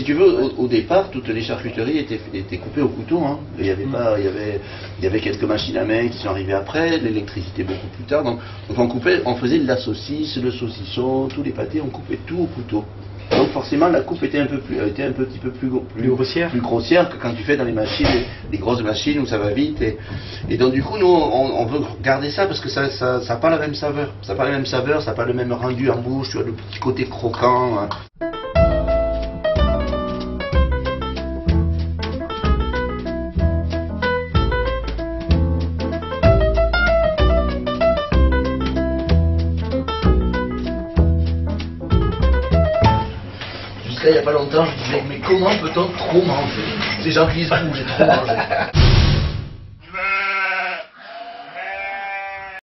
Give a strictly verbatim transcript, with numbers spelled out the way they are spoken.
si tu veux, au, au départ, toutes les charcuteries étaient, étaient coupées au couteau. Hein. Il y avait pas, il y avait, il y avait quelques machines à main qui sont arrivées après, l'électricité beaucoup plus tard. Donc, donc on coupait, on faisait de la saucisse, le saucisson, tous les pâtés, on coupait tout au couteau. Donc forcément la coupe était un peu plus, était un petit peu plus, plus, plus grossière, plus grossière que quand tu fais dans les machines, les, les grosses machines où ça va vite. Et, et donc du coup nous on, on veut garder ça parce que ça, ça, ça n'a pas la même saveur, ça n'a pas la même saveur, ça n'a pas le même rendu en bouche, tu vois, le petit côté croquant. Hein. Il n'y a pas longtemps, je disais, mais comment peut-on trop manger? Les gens qui disent, j'ai trop mangé.